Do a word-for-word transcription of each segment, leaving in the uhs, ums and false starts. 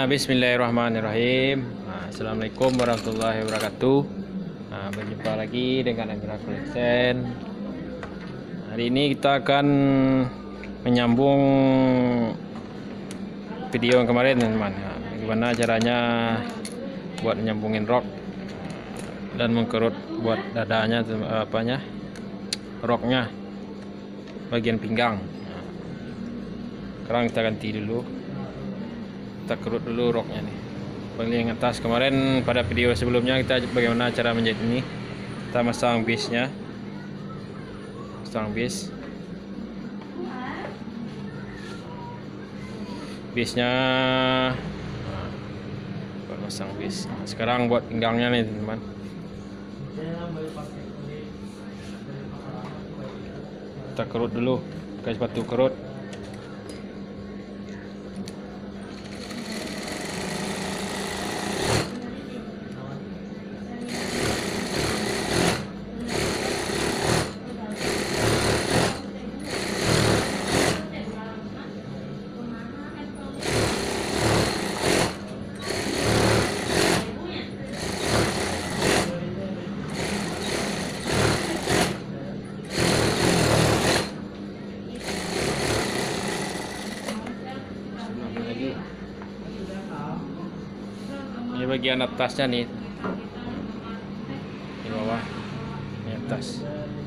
Nah, bismillahirrahmanirrahim. Nah, assalamualaikum warahmatullahi wabarakatuh. Nah, berjumpa lagi dengan Agra Collection. Hari ini kita akan menyambung video yang kemarin, teman-teman. Nah, bagaimana caranya buat nyambungin rok dan mengkerut buat dadanya, apanya, roknya, bagian pinggang. Nah, sekarang kita ganti dulu. Kita kerut dulu roknya nih, paling atas. Kemarin pada video sebelumnya kita bagaimana cara menjahit ini. Kita masang bisnya, masang bis bisnya nah, masang bis. Nah, sekarang buat pinggangnya nih, teman-teman. Kita kerut dulu pakai sepatu kerut. Ini bagian atasnya nih, di bawah, ini atas.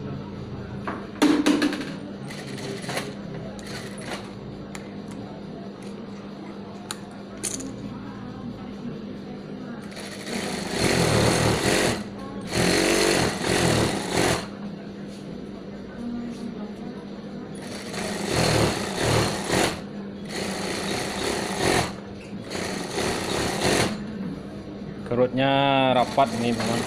Kerutnya rapat nih, teman.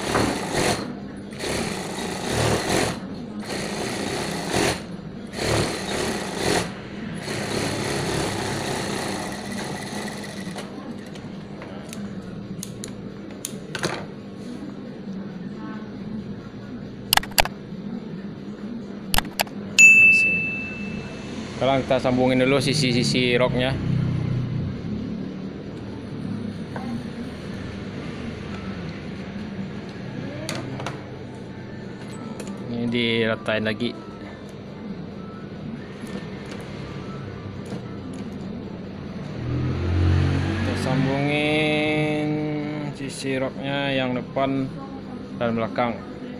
Sekarang kita sambungin dulu sisi-sisi roknya. Ini diratain lagi. Kita sambungin sisi roknya yang depan dan belakang.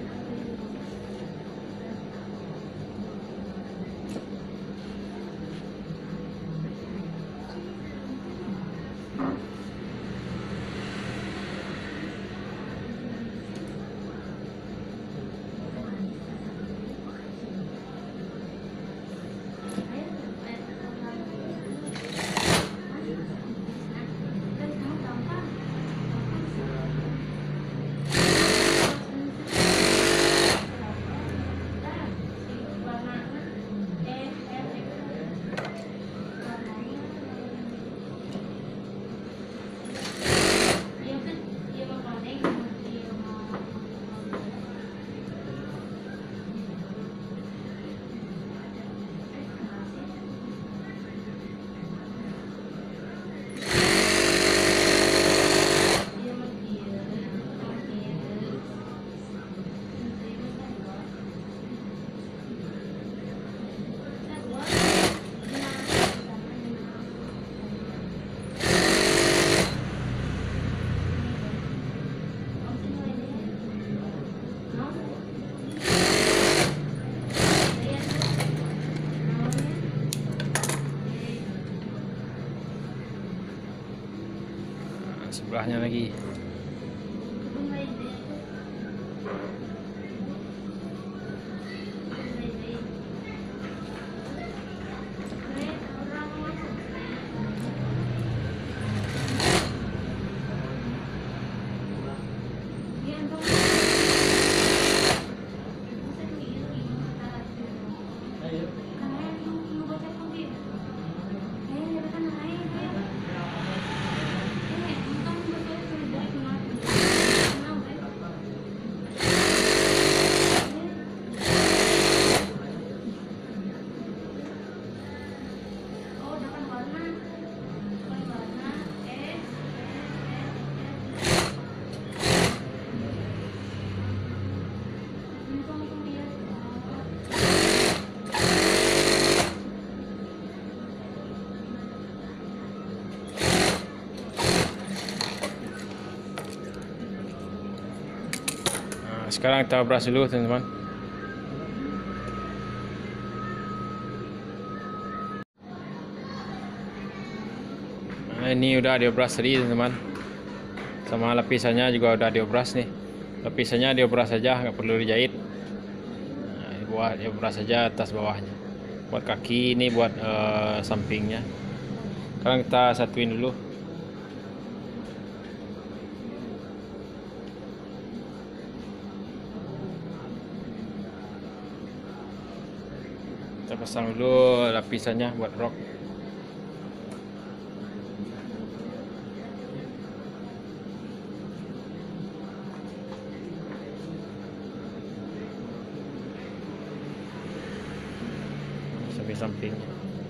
Sebelahnya lagi. Sekarang kita brush dulu teman-teman. Nah, ini udah diobras tadi teman-teman. Sama lapisannya juga udah diobras nih. Lapisannya diobras saja, nggak perlu dijahit. Nah, buat diobras saja atas bawahnya. Buat kaki ini, buat uh, sampingnya. Sekarang kita satuin dulu. Kita pasang dulu lapisannya buat rok. Sampai sampingnya.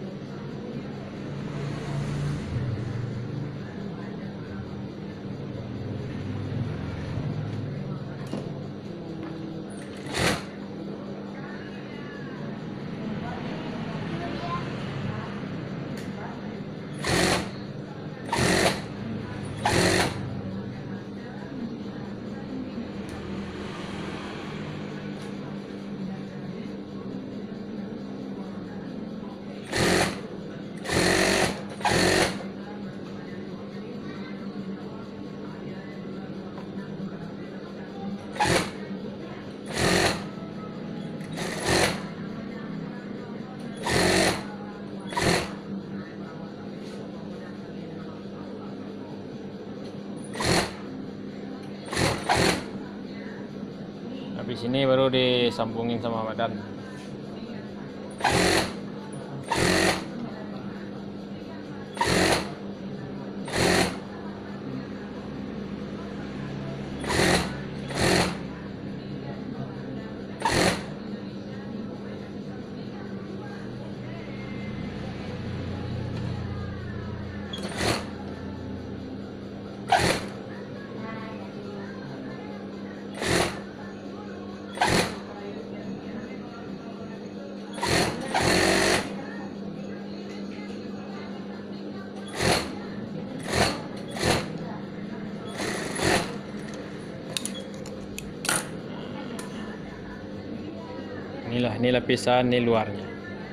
Habis ini baru disambungin sama badan. Inilah, ini lapisan, ini luarnya.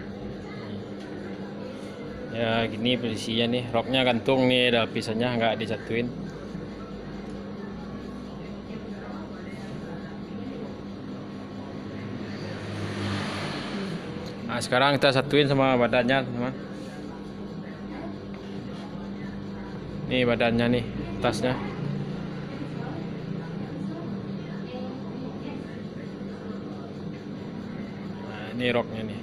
Ya gini posisinya nih, roknya gantung nih, lapisannya nggak disatuin. Nah sekarang kita satuin sama badannya teman. Nih badannya nih, tasnya. Ini roknya nih.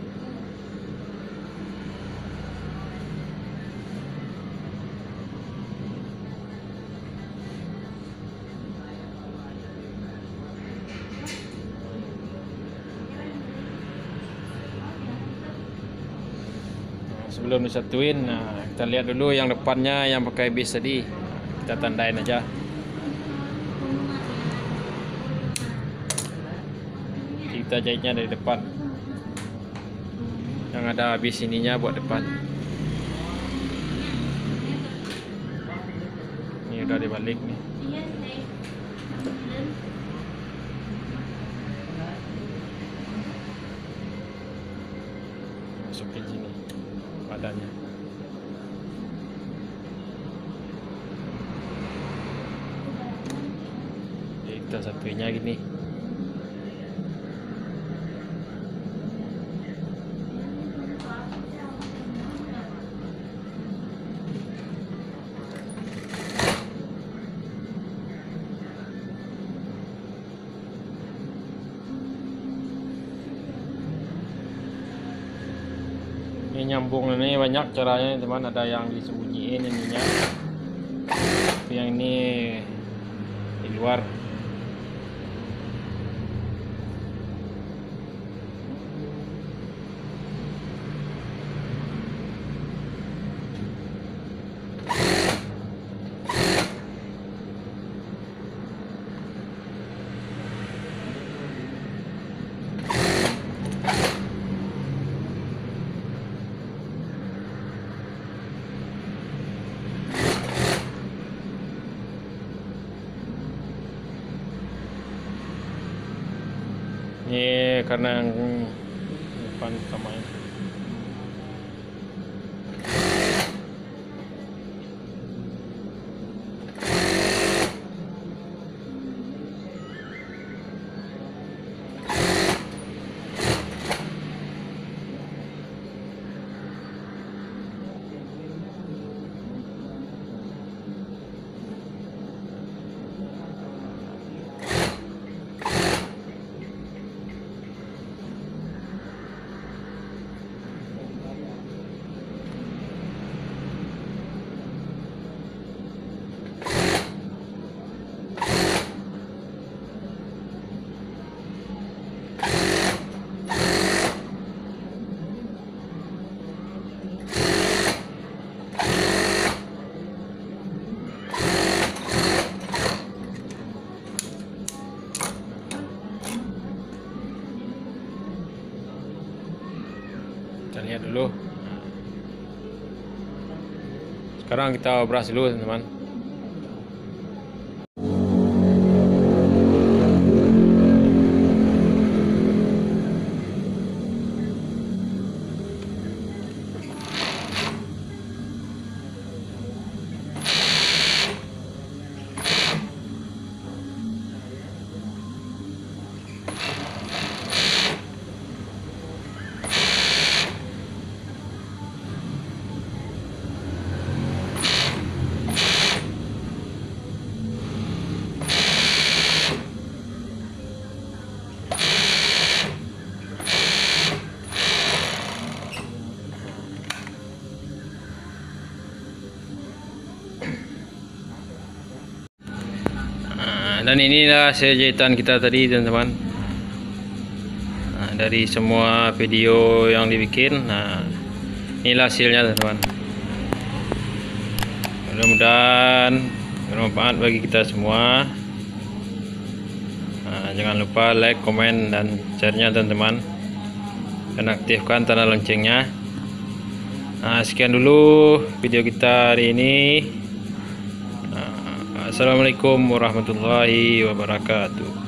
Nah, sebelum disatuin, nah, kita lihat dulu yang depannya yang pakai bis tadi. Kita tandain aja. Kita jahitnya dari depan. Yang ada habis ininya buat depan. Ini udah dibalik nih. Masukin sini badannya. Jadi kita satunya gini. Ini nyambung ini banyak caranya teman, ada yang disembunyiin ininya, tapi yang ini di luar. Ini karena yang depan sama ini. Kita lihat dulu. Sekarang kita operasi dulu, teman-teman. Dan inilah hasil jahitan kita tadi, teman-teman. Nah, dari semua video yang dibikin, nah inilah hasilnya, teman-teman. Mudah-mudahan bermanfaat bagi kita semua. Nah, jangan lupa like, komen, dan share-nya, teman-teman, dan aktifkan tanda loncengnya. Nah, sekian dulu video kita hari ini. Assalamualaikum warahmatullahi wabarakatuh.